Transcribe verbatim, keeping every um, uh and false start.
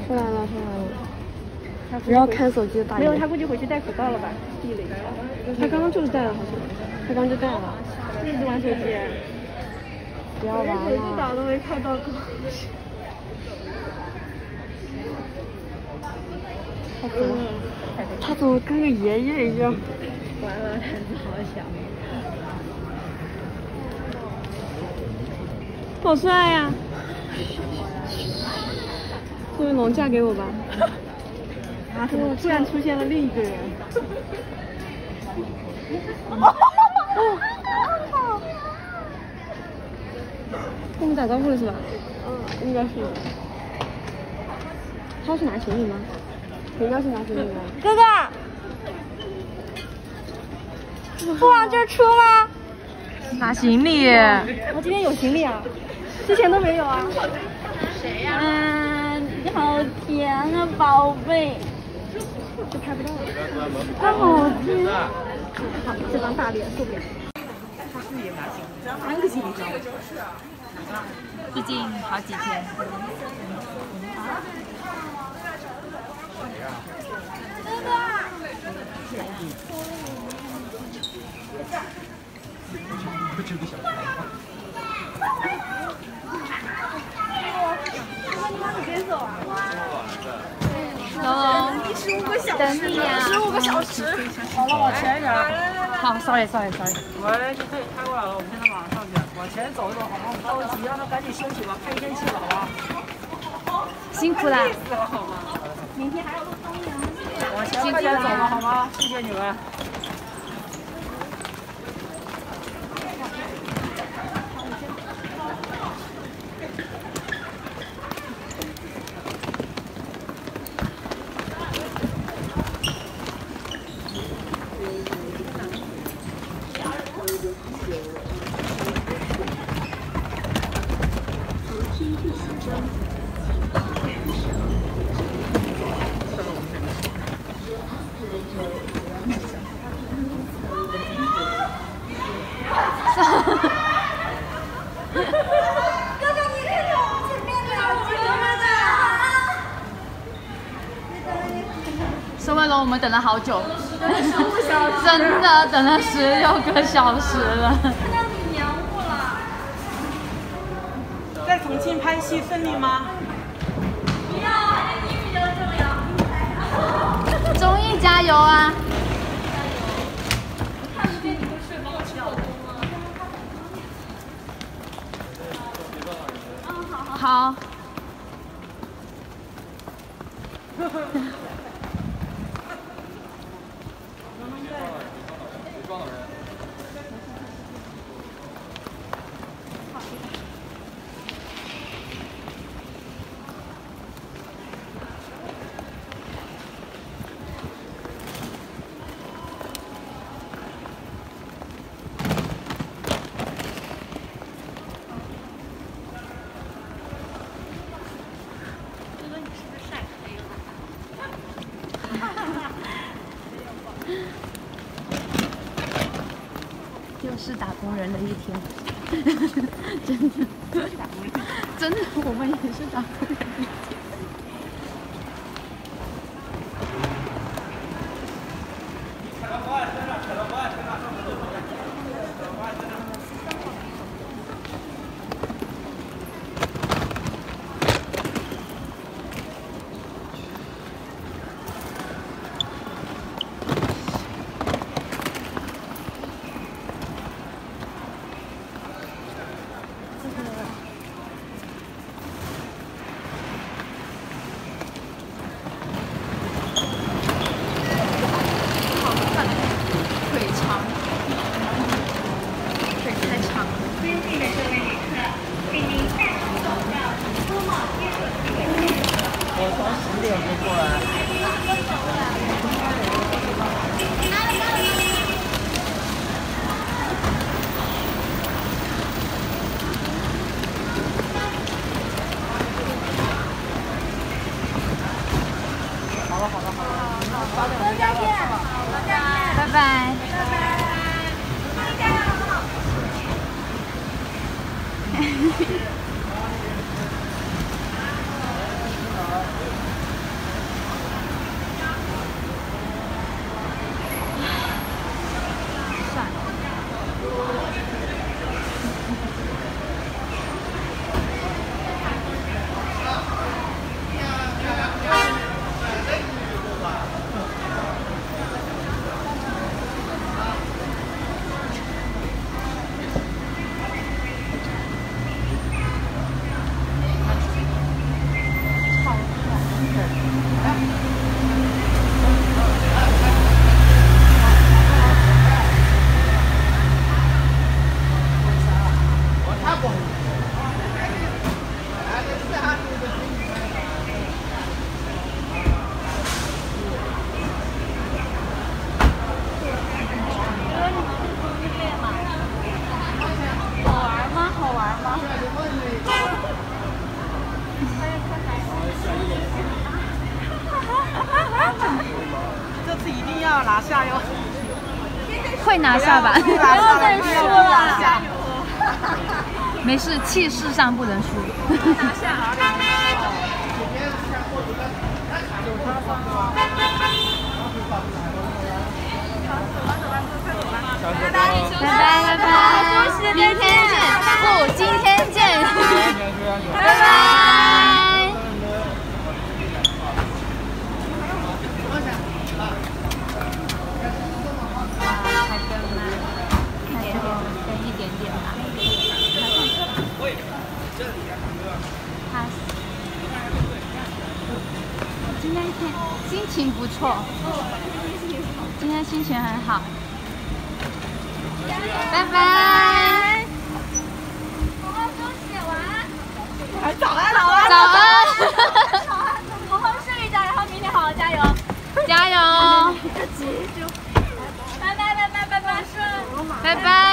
出来了，出来了。不要看手机，大爷。 没有，他估计回去戴口罩了吧？地雷。 他刚刚就是戴了，好像。他刚就戴了。 一直玩手机。 不要玩了。 手机打都没看到过。 他怎么？他怎么跟个爷爷一样？ 完了，胆子好小。 好帅呀！作为龙嫁给我吧。 啊！怎么突然出现了另一个人？ 跟我们打招呼了是吧？嗯，应该是。他要去拿行李吗？应该是拿行李吗？ 哥哥，不往这儿出吗？ 拿行李。 我今天有行李啊，之前都没有啊。谁呀？嗯，你好甜啊，宝贝。就拍不到了。他好甜。好，这张大脸受不了。他是也拿行李，三个行李箱。 毕竟好几天。 哥哥。 不吃不小。 龙龙， 十五个小时， 等你呀！ 十五个小时。好了，往前一点。 好 ，sorry sorry sorry。 喂，就可以开过来了，我们现在马上上去，往前走一走，好吗？我们着急，让他赶紧休息吧，开一天气了，好吧？ 辛苦啦。 累死了，好吗？ 明天还要录综艺呢。 往前快点走吧，好吗？谢谢你们。 沈伟龙，我们等了好久，真的等了十六个小时了。 看到你延误了。 在重庆拍戏顺利吗？ 不要，还是你比较重要。 综艺加油啊！ 看不见你会睡，帮我吃好多吗？嗯，好好。 好。又是打工人的一天，真的，真的，我们也是打工人的一天。拜拜。 拿下哟！ 会拿下吧？ 不要再输了。加油！ 没事，气势上不能输。 拿下！拜拜拜拜，恭喜！明天见， 不，今天见。 拜拜。 还跟吗？还跟跟一点点吧。他今天天心情不错，今天心情很好。拜拜。 好好休息，晚安。早安，早安， 早安。 好好睡一觉，然后明天好好加油。 加油！ 拜拜拜拜拜拜，顺。 拜拜。